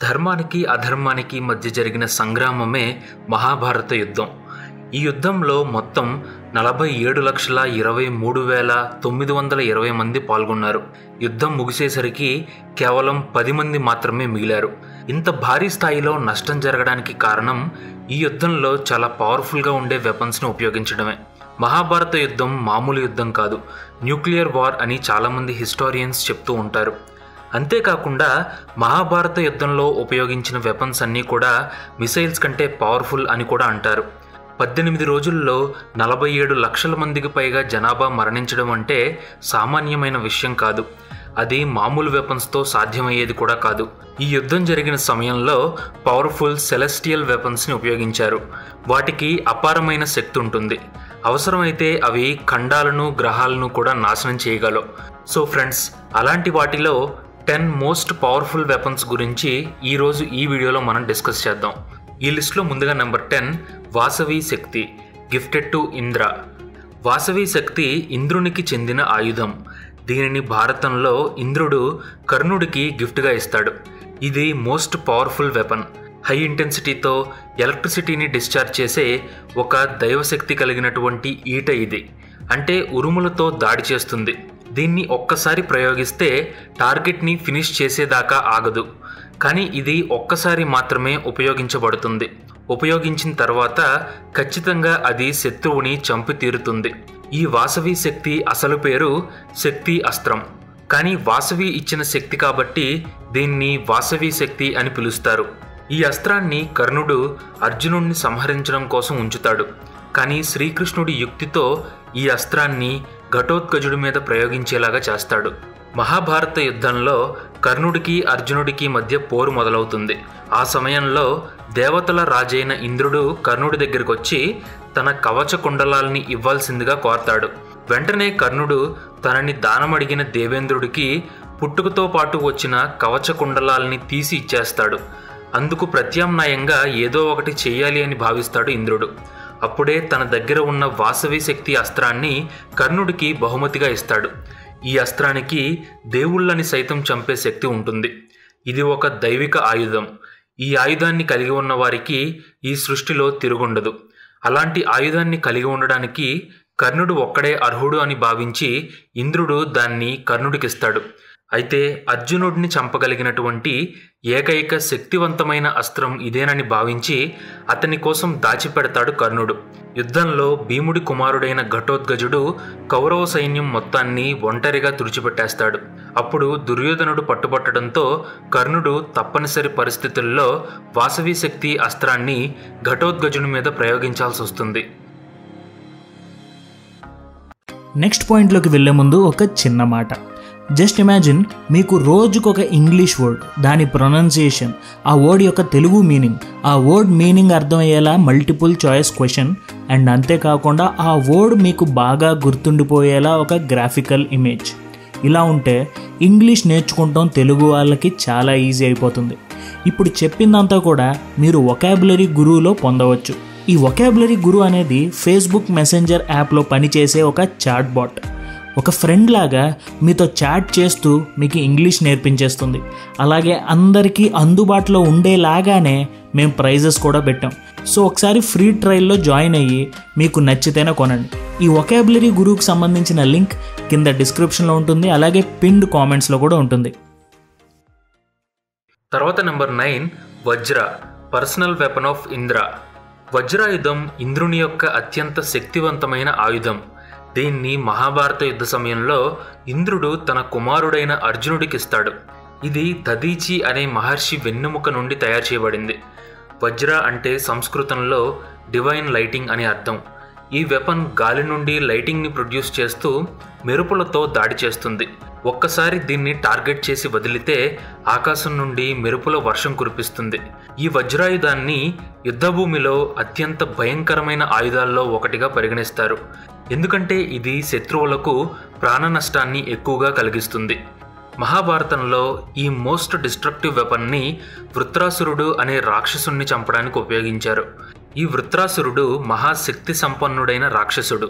ధర్మానికి అధర్మానికి మధ్య జరిగిన సంగ్రామమే మహాభారత యుద్ధం. ఈ యుద్ధంలో మొత్తం 47,23,920 మంది పాల్గొన్నారు. యుద్ధం ముగిసేసరికి కేవలం 10 మంది మాత్రమే మిగిలారు. ఇంత భారీ స్థాయిలో నష్టం జరగడానికి కారణం ఈ యుద్ధంలో చాలా పవర్ఫుల్గా ఉండే వెపన్స్ని ఉపయోగించడమే. మహాభారత యుద్ధం మామూలు యుద్ధం కాదు, న్యూక్లియర్ వార్ అని చాలామంది హిస్టారియన్స్ చెప్తూ ఉంటారు. అంతేకాకుండా మహాభారత యుద్ధంలో ఉపయోగించిన వెపన్స్ అన్నీ కూడా మిసైల్స్ కంటే పవర్ఫుల్ అని కూడా అంటారు. 18 రోజుల్లో 47 లక్షల మందికి పైగా జనాభా మరణించడం అంటే సామాన్యమైన విషయం కాదు. అది మామూలు వెపన్స్తో సాధ్యమయ్యేది కూడా కాదు. ఈ యుద్ధం జరిగిన సమయంలో పవర్ఫుల్ సెలెస్టియల్ వెపన్స్ని ఉపయోగించారు. వాటికి అపారమైన శక్తి ఉంటుంది. అవసరమైతే అవి ఖండాలను గ్రహాలను కూడా నాశనం చేయగలవు. సో ఫ్రెండ్స్, అలాంటి వాటిలో 10 మోస్ట్ పవర్ఫుల్ వెపన్స్ గురించి ఈరోజు ఈ వీడియోలో మనం డిస్కస్ చేద్దాం. ఈ లిస్ట్లో ముందుగా number 10 Vasavi Shakti, gifted to Indra. Vasavi Shakti ఇంద్రునికి చెందిన ఆయుధం. దీనిని భారతంలో ఇంద్రుడు కర్ణుడికి గిఫ్ట్గా ఇస్తాడు. ఇది మోస్ట్ పవర్ఫుల్ వెపన్. హై ఇంటెన్సిటీతో ఎలక్ట్రిసిటీని డిశ్చార్జ్ చేసే ఒక దైవశక్తి కలిగినటువంటి ఈట ఇది. అంటే ఉరుములతో దాడి చేస్తుంది. దీన్ని ఒక్కసారి ప్రయోగిస్తే టార్గెట్ని ఫినిష్ చేసేదాకా ఆగదు. కానీ ఇది ఒక్కసారి మాత్రమే ఉపయోగించబడుతుంది. ఉపయోగించిన తర్వాత ఖచ్చితంగా అది శత్రువుని చంపి తీరుతుంది. ఈ వాసవి శక్తి అసలు పేరు శక్తి అస్త్రం. కానీ వాసవి ఇచ్చిన శక్తి కాబట్టి దీన్ని వాసవి శక్తి అని పిలుస్తారు. ఈ అస్త్రాన్ని కర్ణుడు అర్జునుడిని సంహరించడం కోసం ఉంచుతాడు. కానీ శ్రీకృష్ణుడి యుక్తితో ఈ అస్త్రాన్ని ఘటోత్కచుడి మీద ప్రయోగించేలాగా చేస్తాడు. మహాభారత యుద్ధంలో కర్ణుడికి అర్జునుడికి మధ్య పోరు మొదలవుతుంది. ఆ సమయంలో దేవతల రాజైన ఇంద్రుడు కర్ణుడి దగ్గరికి వచ్చి తన కవచ కుండలాల్ని ఇవ్వాల్సిందిగా కోరతాడు. వెంటనే కర్ణుడు తనని దానమడిగిన దేవేంద్రుడికి పుట్టుకతో పాటు వచ్చిన కవచ కుండలాల్ని తీసి ఇచ్చేస్తాడు. అందుకు ప్రత్యామ్నాయంగా ఏదో ఒకటి చెయ్యాలి అని భావిస్తాడు ఇంద్రుడు. అప్పుడే తన దగ్గర ఉన్న వాసవి శక్తి అస్త్రాన్ని కర్ణుడికి బహుమతిగా ఇస్తాడు. ఈ అస్త్రానికి దేవుళ్ళని సైతం చంపే శక్తి ఉంటుంది. ఇది ఒక దైవిక ఆయుధం. ఈ ఆయుధాన్ని కలిగి ఉన్న వారికి ఈ సృష్టిలో తిరుగుండదు. అలాంటి ఆయుధాన్ని కలిగి ఉండడానికి కర్ణుడు ఒక్కడే అర్హుడు అని భావించి ఇంద్రుడు దాన్ని కర్ణుడికిస్తాడు. అయితే అర్జునుడిని చంపగలిగినటువంటి ఏకైక శక్తివంతమైన అస్త్రం ఇదేనని భావించి అతని కోసం దాచిపెడతాడు కర్ణుడు. యుద్ధంలో భీముడి కుమారుడైన ఘటోత్కచుడు కౌరవ సైన్యం మొత్తాన్ని ఒంటరిగా తుడిచిపెట్టేస్తాడు. అప్పుడు దుర్యోధనుడు పట్టుబట్టడంతో కర్ణుడు తప్పనిసరి పరిస్థితుల్లో వాసవి శక్తి అస్త్రాన్ని ఘటోత్కచుడి మీద ప్రయోగించాల్సి వస్తుంది. నెక్స్ట్ పాయింట్లోకి వెళ్లే ముందు ఒక చిన్న మాట. జస్ట్ ఇమాజిన్, మీకు రోజుకొక ఇంగ్లీష్ వర్డ్, దాని ప్రొనౌన్సియేషన్, ఆ వర్డ్ యొక్క తెలుగు మీనింగ్, ఆ వర్డ్ మీనింగ్ అర్థమయ్యేలా మల్టిపుల్ చాయిస్ క్వశ్చన్, అండ్ అంతేకాకుండా ఆ వర్డ్ మీకు బాగా గుర్తుండిపోయేలా ఒక గ్రాఫికల్ ఇమేజ్. ఇలా ఉంటే ఇంగ్లీష్ నేర్చుకుంటాం తెలుగు వాళ్ళకి చాలా ఈజీ అయిపోతుంది. ఇప్పుడు చెప్పిందంతా కూడా మీరు వొకాబులరీ గురువులో పొందవచ్చు. ఈ వొకాబులరీ గురువు అనేది ఫేస్బుక్ మెసెంజర్ యాప్లో పనిచేసే ఒక చాట్ బాట్. ఒక ఫ్రెండ్ లాగా మీతో చాట్ చేస్తూ మీకు ఇంగ్లీష్ నేర్పించేస్తుంది. అలాగే అందరికీ అందుబాటులో ఉండేలాగానే మేము ప్రైజెస్ కూడా పెట్టాం. సో ఒకసారి ఫ్రీ ట్రయల్లో జాయిన్ అయ్యి మీకు నచ్చితేనే కొనండి. ఈ వొకాబులరీ గురువుకి సంబంధించిన లింక్ కింద డిస్క్రిప్షన్లో ఉంటుంది, అలాగే పిన్డ్ కామెంట్స్లో కూడా ఉంటుంది. తర్వాత number 9 Vajra, personal weapon of Indra. వజ్రాయుధం ఇంద్రుని యొక్క అత్యంత శక్తివంతమైన ఆయుధం. దీన్ని మహాభారత యుద్ధ సమయంలో ఇంద్రుడు తన కుమారుడైన అర్జునుడికి ఇస్తాడు. ఇది దదీచి అనే మహర్షి వెన్నెముక నుండి తయారు చేయబడింది. వజ్ర అంటే సంస్కృతంలో డివైన్ లైటింగ్ అని అర్థం. ఈ వెపన్ గాలి నుండి లైటింగ్ని ప్రొడ్యూస్ చేస్తూ మెరుపులతో దాడి చేస్తుంది. ఒక్కసారి దీన్ని టార్గెట్ చేసి వదిలితే ఆకాశం నుండి మెరుపుల వర్షం కురిపిస్తుంది. ఈ వజ్రాయుధాన్ని యుద్ధభూమిలో అత్యంత భయంకరమైన ఆయుధాల్లో ఒకటిగా పరిగణిస్తారు. ఎందుకంటే ఇది శత్రువులకు ప్రాణ నష్టాన్ని ఎక్కువగా కలిగిస్తుంది. మహాభారతంలో ఈ మోస్ట్ డిస్ట్రక్టివ్ వెపన్ని వృత్రాసురుడు అనే రాక్షసుణ్ణి చంపడానికి ఉపయోగించారు. ఈ వృత్రాసురుడు మహాశక్తి సంపన్నుడైన రాక్షసుడు.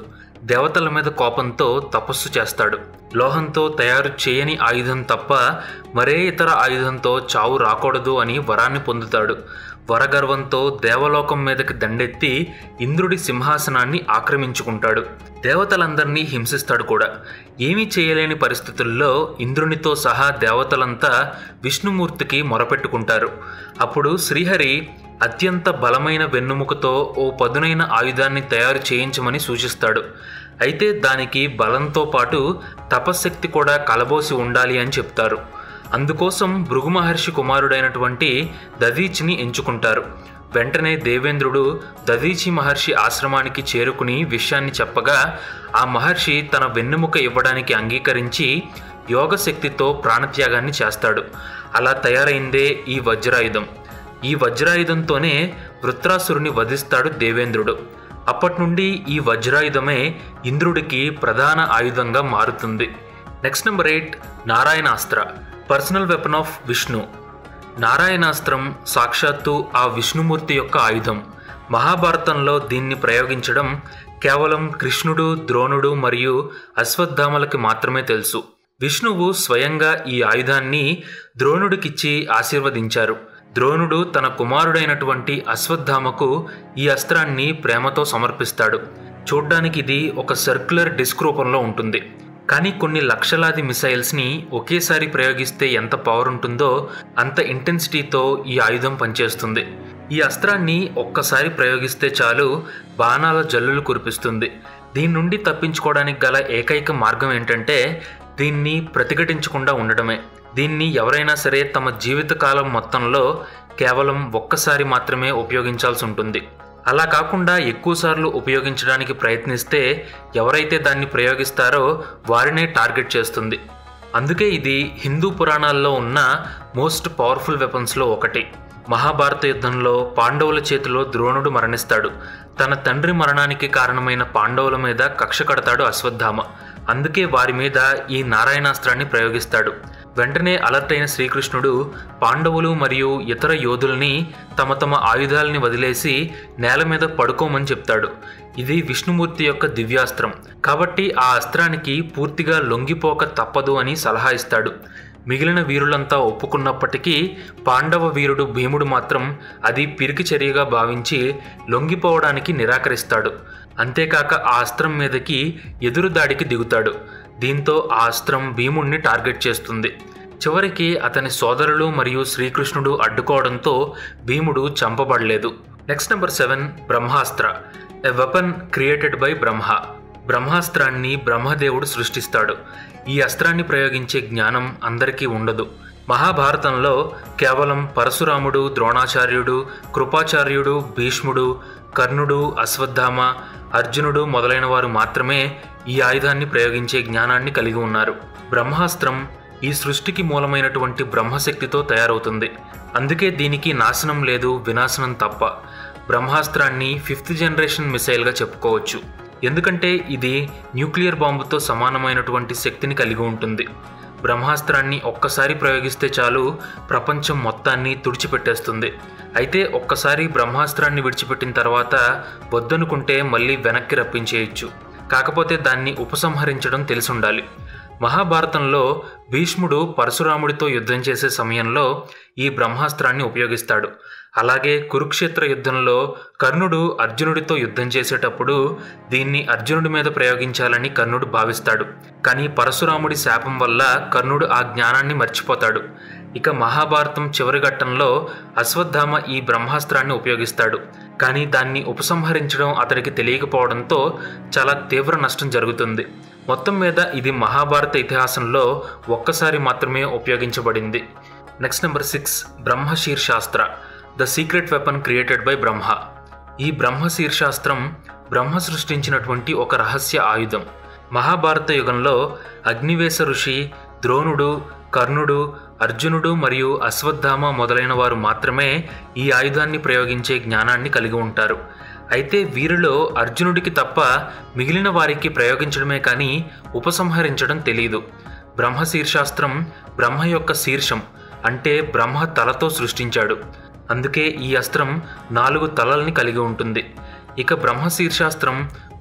దేవతల మీద కోపంతో తపస్సు చేస్తాడు. లోహంతో తయారు చేయని ఆయుధం తప్ప మరే ఇతర ఆయుధంతో చావు రాకూడదు అని వరాన్ని పొందుతాడు. వరగర్వంతో దేవలోకం మీదకి దండెత్తి ఇంద్రుడి సింహాసనాన్ని ఆక్రమించుకుంటాడు. దేవతలందరినీ హింసిస్తాడు కూడా. ఏమీ చేయలేని పరిస్థితుల్లో ఇంద్రునితో సహా దేవతలంతా విష్ణుమూర్తికి మొరపెట్టుకుంటారు. అప్పుడు శ్రీహరి అత్యంత బలమైన వెన్నుముకతో ఓ పదునైన ఆయుధాన్ని తయారు చేయించమని సూచిస్తాడు. అయితే దానికి బలంతో పాటు తపశ్శక్తి కూడా కలబోసి ఉండాలి అని చెప్తారు. అందుకోసం భృగు మహర్షి కుమారుడైనటువంటి దధీచిని ఎంచుకుంటారు. వెంటనే దేవేంద్రుడు దధీచి మహర్షి ఆశ్రమానికి చేరుకుని విషయాన్ని చెప్పగా ఆ మహర్షి తన వెన్నెముక ఇవ్వడానికి అంగీకరించి యోగశక్తితో ప్రాణత్యాగాన్ని చేస్తాడు. అలా తయారైందే ఈ వజ్రాయుధం. ఈ వజ్రాయుధంతోనే వృత్రాసురుని వధిస్తాడు దేవేంద్రుడు. అప్పటి నుండి ఈ వజ్రాయుధమే ఇంద్రుడికి ప్రధాన ఆయుధంగా మారుతుంది. Next number 8, Narayanastra, personal weapon of Vishnu. నారాయణాస్త్రం సాక్షాత్తు ఆ విష్ణుమూర్తి యొక్క ఆయుధం. మహాభారతంలో దీన్ని ప్రయోగించడం కేవలం కృష్ణుడు, ద్రోణుడు మరియు అశ్వత్థామలకి మాత్రమే తెలుసు. విష్ణువు స్వయంగా ఈ ఆయుధాన్ని ద్రోణుడికిచ్చి ఆశీర్వదించారు. ద్రోణుడు తన కుమారుడైనటువంటి అశ్వత్థామకు ఈ అస్త్రాన్ని ప్రేమతో సమర్పిస్తాడు. చూడ్డానికి ఇది ఒక సర్క్యులర్ డిస్క్ రూపంలో ఉంటుంది. కానీ కొన్ని లక్షలాది మిసైల్స్ని ఒకేసారి ప్రయోగిస్తే ఎంత పవర్ ఉంటుందో అంత ఇంటెన్సిటీతో ఈ ఆయుధం పనిచేస్తుంది. ఈ అస్త్రాన్ని ఒక్కసారి ప్రయోగిస్తే చాలు బాణాల జల్లులు కురిపిస్తుంది. దీని నుండి తప్పించుకోవడానికి గల ఏకైక మార్గం ఏంటంటే దీన్ని ప్రతిఘటించకుండా ఉండడమే. దీన్ని ఎవరైనా సరే తమ జీవితకాలం మొత్తంలో కేవలం ఒక్కసారి మాత్రమే ఉపయోగించాల్సి ఉంటుంది. అలా కాకుండా ఎక్కువసార్లు ఉపయోగించడానికి ప్రయత్నిస్తే ఎవరైతే దాన్ని ప్రయోగిస్తారో వారినే టార్గెట్ చేస్తుంది. అందుకే ఇది హిందూ పురాణాల్లో ఉన్న మోస్ట్ పవర్ఫుల్ వెపన్స్లో ఒకటి. మహాభారత యుద్ధంలో పాండవుల చేతిలో ద్రోణుడు మరణిస్తాడు. తన తండ్రి మరణానికి కారణమైన పాండవుల మీద కక్ష కడతాడు అశ్వత్థామ. అందుకే వారి మీద ఈ నారాయణాస్త్రాన్ని ప్రయోగిస్తాడు. వెంటనే అలర్ట్ అయిన శ్రీకృష్ణుడు పాండవులు మరియు ఇతర యోధుల్ని తమ తమ ఆయుధాలని వదిలేసి నేల మీద పడుకోమని చెప్తాడు. ఇది విష్ణుమూర్తి యొక్క దివ్యాస్త్రం కాబట్టి ఆ అస్త్రానికి పూర్తిగా లొంగిపోక తప్పదు అని సలహా ఇస్తాడు. మిగిలిన వీరులంతా ఒప్పుకున్నప్పటికీ పాండవ వీరుడు భీముడు మాత్రం అది పిరికి చర్యగా భావించి లొంగిపోవడానికి నిరాకరిస్తాడు. అంతేకాక ఆ అస్త్రం మీదకి ఎదురుదాడికి దిగుతాడు. దీంతో ఆ అస్త్రం భీముణ్ణి టార్గెట్ చేస్తుంది. చివరికి అతని సోదరులు మరియు శ్రీకృష్ణుడు అడ్డుకోవడంతో భీముడు చంపబడలేదు. Next number 7, Brahmastra, a weapon created by Brahma. బ్రహ్మాస్త్రాన్ని బ్రహ్మదేవుడు సృష్టిస్తాడు. ఈ అస్త్రాన్ని ప్రయోగించే జ్ఞానం అందరికీ ఉండదు. మహాభారతంలో కేవలం పరశురాముడు, ద్రోణాచార్యుడు, కృపాచార్యుడు, భీష్ముడు, కర్ణుడు, అశ్వత్థామ, అర్జునుడు మొదలైన వారు మాత్రమే ఈ ఆయుధాన్ని ప్రయోగించే జ్ఞానాన్ని కలిగి ఉన్నారు. బ్రహ్మాస్త్రం ఈ సృష్టికి మూలమైనటువంటి బ్రహ్మశక్తితో తయారవుతుంది. అందుకే దీనికి నాశనం లేదు, వినాశనం తప్ప. బ్రహ్మాస్త్రాన్ని 5th జనరేషన్ మిసైల్గా చెప్పుకోవచ్చు. ఎందుకంటే ఇది న్యూక్లియర్ బాంబుతో సమానమైనటువంటి శక్తిని కలిగి ఉంటుంది. బ్రహ్మాస్త్రాన్ని ఒక్కసారి ప్రయోగిస్తే చాలు ప్రపంచం మొత్తాన్ని తుడిచిపెట్టేస్తుంది. అయితే ఒక్కసారి బ్రహ్మాస్త్రాన్ని విడిచిపెట్టిన తర్వాత వద్దనుకుంటే మళ్ళీ వెనక్కి రప్పించేయచ్చు. కాకపోతే దాన్ని ఉపసంహరించడం తెలిసుండాలి. మహాభారతంలో భీష్ముడు పరశురాముడితో యుద్ధం చేసే సమయంలో ఈ బ్రహ్మాస్త్రాన్ని ఉపయోగిస్తాడు. అలాగే కురుక్షేత్ర యుద్ధంలో కర్ణుడు అర్జునుడితో యుద్ధం చేసేటప్పుడు దీన్ని అర్జునుడి మీద ప్రయోగించాలని కర్ణుడు భావిస్తాడు. కానీ పరశురాముడి శాపం వల్ల కర్ణుడు ఆ జ్ఞానాన్ని మర్చిపోతాడు. ఇక మహాభారతం చివరి ఘట్టంలో అశ్వత్థామ ఈ బ్రహ్మాస్త్రాన్ని ఉపయోగిస్తాడు. కానీ దాన్ని ఉపసంహరించడం అతడికి తెలియకపోవడంతో చాలా తీవ్ర నష్టం జరుగుతుంది. మొత్తం మీద ఇది మహాభారత ఇతిహాసంలో ఒక్కసారి మాత్రమే ఉపయోగించబడింది. Next number 6, Brahmashirshastra, the secret weapon created by Brahma. ఈ బ్రహ్మశీర్షాస్త్రం బ్రహ్మ సృష్టించినటువంటి ఒక రహస్య ఆయుధం. మహాభారత యుగంలో అగ్నివేశ ఋషి, ద్రోణుడు, కర్ణుడు, అర్జునుడు మరియు అశ్వత్థామ మొదలైన వారు మాత్రమే ఈ ఆయుధాన్ని ప్రయోగించే జ్ఞానాన్ని కలిగి ఉంటారు. అయితే వీరిలో అర్జునుడికి తప్ప మిగిలిన వారికి ప్రయోగించడమే కానీ ఉపసంహరించడం తెలియదు. బ్రహ్మశీర్షాస్త్రం బ్రహ్మ యొక్క శీర్షం అంటే బ్రహ్మ తలతో సృష్టించాడు. అందుకే ఈ అస్త్రం 4 తలల్ని కలిగి ఉంటుంది. ఇక బ్రహ్మశీర్షాస్త్రం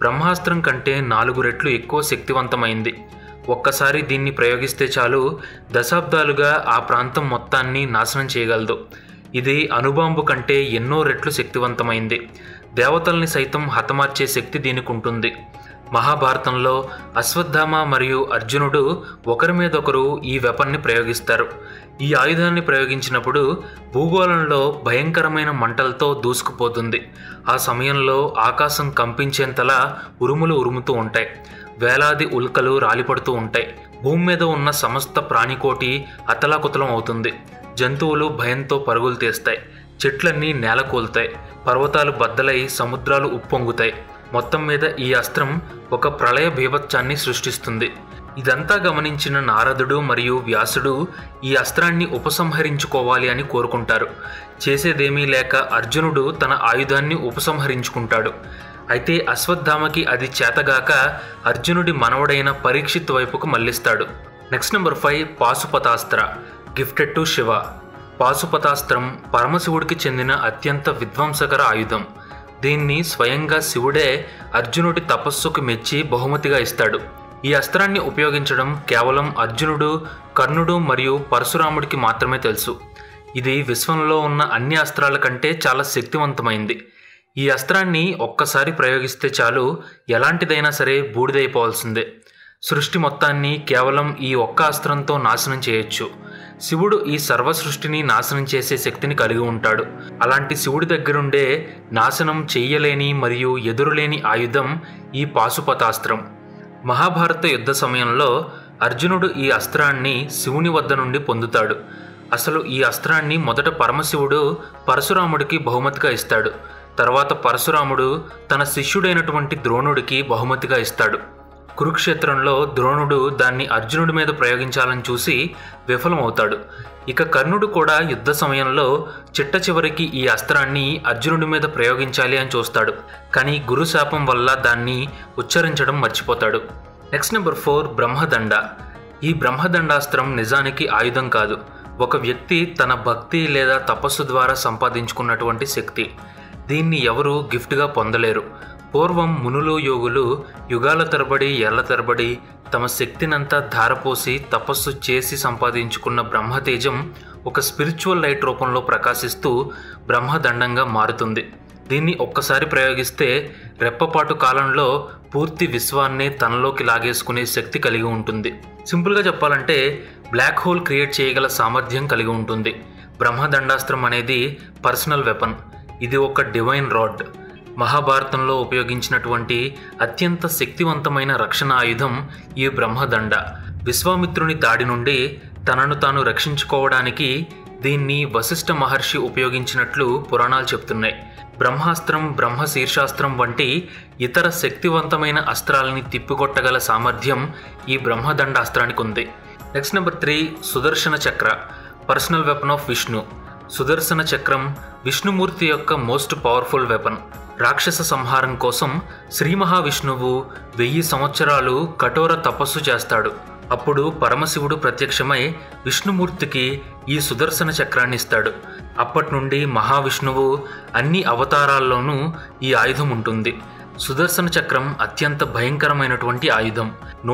బ్రహ్మాస్త్రం కంటే 4 రెట్లు ఎక్కువ శక్తివంతమైంది. ఒక్కసారి దీన్ని ప్రయోగిస్తే చాలు దశాబ్దాలుగా ఆ ప్రాంతం మొత్తాన్ని నాశనం చేయగలదు. ఇది అణుబాంబు కంటే ఎన్నో రెట్లు శక్తివంతమైంది. దేవతల్ని సైతం హతమార్చే శక్తి దీనికి ఉంటుంది. మహాభారతంలో అశ్వత్థామ మరియు అర్జునుడు ఒకరి మీద ఒకరు ఈ వెపన్ని ప్రయోగిస్తారు. ఈ ఆయుధాన్ని ప్రయోగించినప్పుడు భూగోళంలో భయంకరమైన మంటలతో దూసుకుపోతుంది. ఆ సమయంలో ఆకాశం కంపించేంతలా ఉరుములు ఉరుముతూ ఉంటాయి. వేలాది ఉల్కలు రాలిపడుతూ ఉంటాయి. భూమి మీద ఉన్న సమస్త ప్రాణికోటి అతలాకుతలం అవుతుంది. జంతువులు భయంతో పరుగులు తీస్తాయి. చెట్లన్నీ నేలకూలుతాయి. పర్వతాలు బద్దలై సముద్రాలు ఉప్పొంగుతాయి. మొత్తం మీద ఈ అస్త్రం ఒక ప్రళయ బీభత్సాన్ని సృష్టిస్తుంది. ఇదంతా గమనించిన నారదుడు మరియు వ్యాసుడు ఈ అస్త్రాన్ని ఉపసంహరించుకోవాలి అని కోరుకుంటారు. చేసేదేమీ లేక అర్జునుడు తన ఆయుధాన్ని ఉపసంహరించుకుంటాడు. అయితే అశ్వత్థామకి అది చేతగాక అర్జునుడి మనవడైన పరీక్షిత్ వైపుకు మళ్లిస్తాడు. Next number 5 Pashupatastra, gifted to Shiva. పాశుపతాస్త్రం పరమశివుడికి చెందిన అత్యంత విధ్వంసకర ఆయుధం. దీన్ని స్వయంగా శివుడే అర్జునుడి తపస్సుకు మెచ్చి బహుమతిగా ఇస్తాడు. ఈ అస్త్రాన్ని ఉపయోగించడం కేవలం అర్జునుడు, కర్ణుడు మరియు పరశురాముడికి మాత్రమే తెలుసు. ఇది విశ్వంలో ఉన్న అన్ని అస్త్రాల కంటే చాలా శక్తివంతమైంది. ఈ అస్త్రాన్ని ఒక్కసారి ప్రయోగిస్తే చాలు ఎలాంటిదైనా సరే బూడిదైపోవాల్సిందే. సృష్టి మొత్తాన్ని కేవలం ఈ ఒక్క అస్త్రంతో నాశనం చేయొచ్చు. శివుడు ఈ సర్వ సృష్టిని నాశనం చేసే శక్తిని కలిగి ఉంటాడు. అలాంటి శివుడి దగ్గరుండే నాశనం చెయ్యలేని మరియు ఎదురులేని ఆయుధం ఈ పాశుపతాస్త్రం. మహాభారత యుద్ధ సమయంలో అర్జునుడు ఈ అస్త్రాన్ని శివుని వద్ద నుండి పొందుతాడు. అసలు ఈ అస్త్రాన్ని మొదట పరమశివుడు పరశురాముడికి బహుమతిగా ఇస్తాడు. తర్వాత పరశురాముడు తన శిష్యుడైనటువంటి ద్రోణుడికి బహుమతిగా ఇస్తాడు. కురుక్షేత్రంలో ద్రోణుడు దాన్ని అర్జునుడి మీద ప్రయోగించాలని చూసి విఫలమవుతాడు. ఇక కర్ణుడు కూడా యుద్ధ సమయంలో చిట్ట చివరికి ఈ అస్త్రాన్ని అర్జునుడి మీద ప్రయోగించాలి అని చూస్తాడు. కానీ గురుశాపం వల్ల దాన్ని ఉచ్చరించడం మర్చిపోతాడు. Next number 4 Brahmadanda. ఈ బ్రహ్మదండాస్త్రం నిజానికి ఆయుధం కాదు. ఒక వ్యక్తి తన భక్తి లేదా తపస్సు ద్వారా సంపాదించుకున్నటువంటి శక్తి. దీన్ని ఎవరూ గిఫ్ట్గా పొందలేరు. పూర్వం మునులు యోగులు యుగాల తరబడి ఏళ్ల తరబడి తమ శక్తినంతా ధారపోసి తపస్సు చేసి సంపాదించుకున్న బ్రహ్మతేజం ఒక స్పిరిచువల్ లైట్ రూపంలో ప్రకాశిస్తూ బ్రహ్మదండంగా మారుతుంది. దీన్ని ఒక్కసారి ప్రయోగిస్తే రెప్పపాటు కాలంలో పూర్తి విశ్వాన్ని తనలోకి లాగేసుకునే శక్తి కలిగి ఉంటుంది. సింపుల్గా చెప్పాలంటే బ్లాక్ హోల్ క్రియేట్ చేయగల సామర్థ్యం కలిగి ఉంటుంది. బ్రహ్మదండాస్త్రం అనేది పర్సనల్ వెపన్. ఇది ఒక డివైన్ రాడ్. మహాభారతంలో ఉపయోగించినటువంటి అత్యంత శక్తివంతమైన రక్షణ ఆయుధం ఈ బ్రహ్మదండ. విశ్వామిత్రుని దాడి నుండి తనను తాను రక్షించుకోవడానికి దీన్ని వశిష్ఠ మహర్షి ఉపయోగించినట్లు పురాణాలు చెప్తున్నాయి. బ్రహ్మాస్త్రం, బ్రహ్మశీర్షాస్త్రం వంటి ఇతర శక్తివంతమైన అస్త్రాలని తిప్పికొట్టగల సామర్థ్యం ఈ బ్రహ్మదండ అస్త్రానికి ఉంది. Next number 3 Sudarshana Chakra, personal weapon of Vishnu. సుదర్శన చక్రం విష్ణుమూర్తి యొక్క మోస్ట్ పవర్ఫుల్ వెపన్. రాక్షస సంహారం కోసం శ్రీ మహావిష్ణువు 1000 సంవత్సరాలు కఠోర తపస్సు చేస్తాడు. అప్పుడు పరమశివుడు ప్రత్యక్షమై విష్ణుమూర్తికి ఈ సుదర్శన చక్రాన్ని ఇస్తాడు. అప్పటి నుండి మహావిష్ణువు అన్ని అవతారాల్లోనూ ఈ ఆయుధం ఉంటుంది. సుదర్శన చక్రం అత్యంత భయంకరమైనటువంటి ఆయుధం.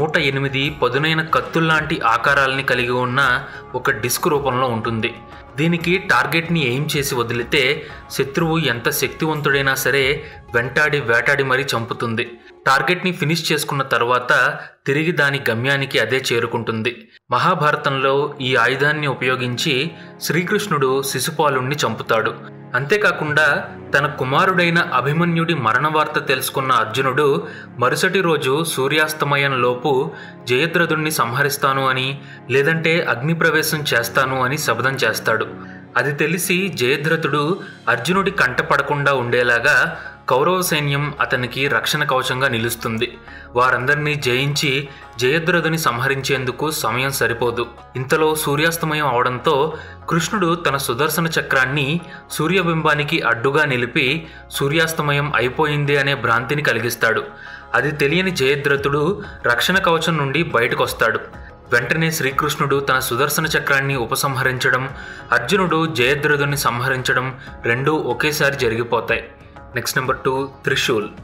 108 పదునైన కత్తుల్లాంటి ఆకారాలని కలిగి ఉన్న ఒక డిస్క్ రూపంలో ఉంటుంది. దీనికి టార్గెట్ని ఎయిమ్ చేసి వదిలితే శత్రువు ఎంత శక్తివంతుడైనా సరే వెంటాడి వేటాడి మరీ చంపుతుంది. టార్గెట్ని ఫినిష్ చేసుకున్న తర్వాత తిరిగి దాని గమ్యానికి అదే చేరుకుంటుంది. మహాభారతంలో ఈ ఆయుధాన్ని ఉపయోగించి శ్రీకృష్ణుడు శిశుపాలుణ్ణి చంపుతాడు. అంతేకాకుండా తన కుమారుడైన అభిమన్యుడి మరణ వార్త తెలుసుకున్న అర్జునుడు మరుసటి రోజు సూర్యాస్తమయంలోపు జయద్రథుణ్ణి సంహరిస్తాను అని, లేదంటే అగ్నిప్రవేశం చేస్తాను అని శపథం చేస్తాడు. అది తెలిసి జయద్రథుడు అర్జునుడి కంటపడకుండా ఉండేలాగా కౌరవ సైన్యం అతనికి రక్షణ కవచంగా నిలుస్తుంది. వారందరినీ జయించి జయద్రథుని సంహరించేందుకు సమయం సరిపోదు. ఇంతలో సూర్యాస్తమయం అవడంతో కృష్ణుడు తన సుదర్శన చక్రాన్ని సూర్యబింబానికి అడ్డుగా నిలిపి సూర్యాస్తమయం అయిపోయింది అనే భ్రాంతిని కలిగిస్తాడు. అది తెలియని జయద్రథుడు రక్షణ కవచం నుండి బయటకొస్తాడు. వెంటనే శ్రీకృష్ణుడు తన సుదర్శన చక్రాన్ని ఉపసంహరించడం, అర్జునుడు జయద్రథుని సంహరించడం రెండూ ఒకేసారి జరిగిపోతాయి. Next number 2 Trishul.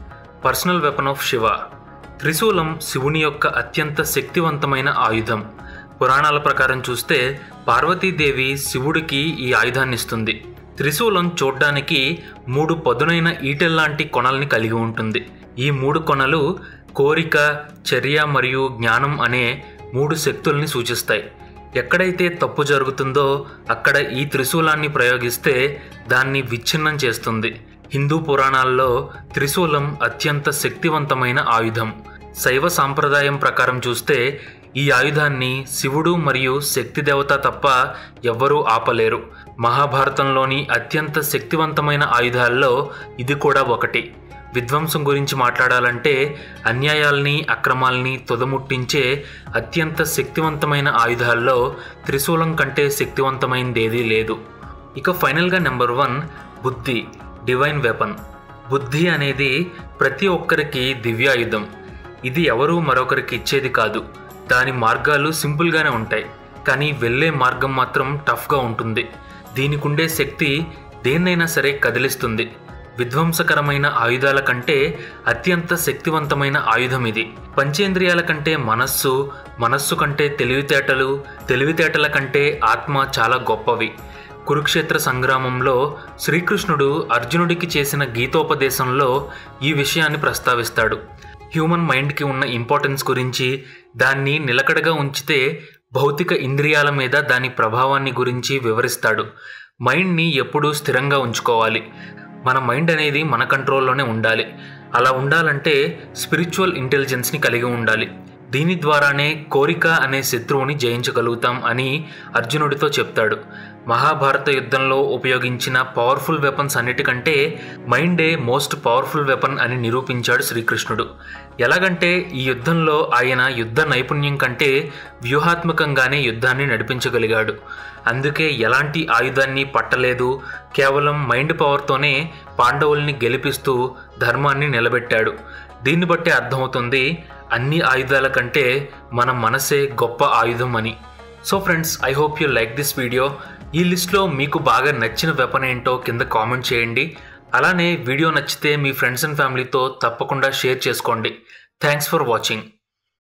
Personal weapon of Shiva. త్రిశూలం శివుని యొక్క అత్యంత శక్తివంతమైన ఆయుధం. పురాణాల ప్రకారం చూస్తే పార్వతీదేవి శివుడికి ఈ ఆయుధాన్ని ఇస్తుంది. త్రిశూలం చూడ్డానికి 3 పదునైన ఈటెల్లాంటి కొనల్ని కలిగి ఉంటుంది. ఈ 3 కొనలు కోరిక, చర్య మరియు జ్ఞానం అనే 3 శక్తుల్ని సూచిస్తాయి. ఎక్కడైతే తప్పు జరుగుతుందో అక్కడ ఈ త్రిశూలాన్ని ప్రయోగిస్తే దాన్ని విచ్ఛిన్నం చేస్తుంది. హిందూ పురాణాల్లో త్రిశూలం అత్యంత శక్తివంతమైన ఆయుధం. శైవ సాంప్రదాయం ప్రకారం చూస్తే ఈ ఆయుధాన్ని శివుడు మరియు శక్తి దేవత తప్ప ఎవ్వరూ ఆపలేరు. మహాభారతంలోని అత్యంత శక్తివంతమైన ఆయుధాల్లో ఇది కూడా ఒకటి. విధ్వంసం గురించి మాట్లాడాలంటే అన్యాయాల్ని, అక్రమాల్ని తుదముట్టించే అత్యంత శక్తివంతమైన ఆయుధాల్లో త్రిశూలం కంటే శక్తివంతమైనదేదీ లేదు. ఇక ఫైనల్గా నెంబర్ 1 బుద్ధి, డివైన్ వెపన్. బుద్ధి అనేది ప్రతి ఒక్కరికి దివ్యాయుధం. ఇది ఎవరూ మరొకరికి ఇచ్చేది కాదు. దాని మార్గాలు సింపుల్గానే ఉంటాయి, కానీ వెళ్ళే మార్గం మాత్రం టఫ్గా ఉంటుంది. దీనికుండే శక్తి దేన్నైనా సరే కదిలిస్తుంది. విధ్వంసకరమైన ఆయుధాల కంటే అత్యంత శక్తివంతమైన ఆయుధం ఇది. పంచేంద్రియాల కంటే మనస్సు, మనస్సు కంటే తెలివితేటలు, తెలివితేటల కంటే ఆత్మ చాలా గొప్పవి. కురుక్షేత్ర సంగ్రామంలో శ్రీకృష్ణుడు అర్జునుడికి చేసిన గీతోపదేశంలో ఈ విషయాన్ని ప్రస్తావిస్తాడు. హ్యూమన్ మైండ్కి ఉన్న ఇంపార్టెన్స్ గురించి, దాన్ని నిలకడగా ఉంచితే భౌతిక ఇంద్రియాల మీద దాని ప్రభావాన్ని గురించి వివరిస్తాడు. మైండ్ని ఎప్పుడూ స్థిరంగా ఉంచుకోవాలి. మన మైండ్ అనేది మన కంట్రోల్లోనే ఉండాలి. అలా ఉండాలంటే స్పిరిచువల్ ఇంటెలిజెన్స్ని కలిగి ఉండాలి. దీని ద్వారానే కోరిక అనే శత్రువుని జయించగలుగుతాం అని అర్జునుడితో చెప్తాడు. మహాభారత యుద్ధంలో ఉపయోగించిన పవర్ఫుల్ వెపన్స్ అన్నిటికంటే మైండే మోస్ట్ పవర్ఫుల్ వెపన్ అని నిరూపించాడు శ్రీకృష్ణుడు. ఎలాగంటే ఈ యుద్ధంలో ఆయన యుద్ధ నైపుణ్యం కంటే వ్యూహాత్మకంగానే యుద్ధాన్ని నడిపించగలిగాడు. అందుకే ఎలాంటి ఆయుధాన్ని పట్టలేదు, కేవలం మైండ్ పవర్తోనే పాండవుల్ని గెలిపిస్తూ ధర్మాన్ని నిలబెట్టాడు. దీన్ని బట్టి అర్థమవుతుంది అన్ని ఆయుధాల కంటే మన మనసే గొప్ప ఆయుధం అని. So friends, I hope you like this video. ఈ లిస్ట్లో మీకు బాగా నచ్చిన వెపన్ ఏంటో కింద కామెంట్ చేయండి. అలానే వీడియో నచ్చితే మీ ఫ్రెండ్స్ అండ్ ఫ్యామిలీతో తప్పకుండా షేర్ చేసుకోండి. Thanks for watching.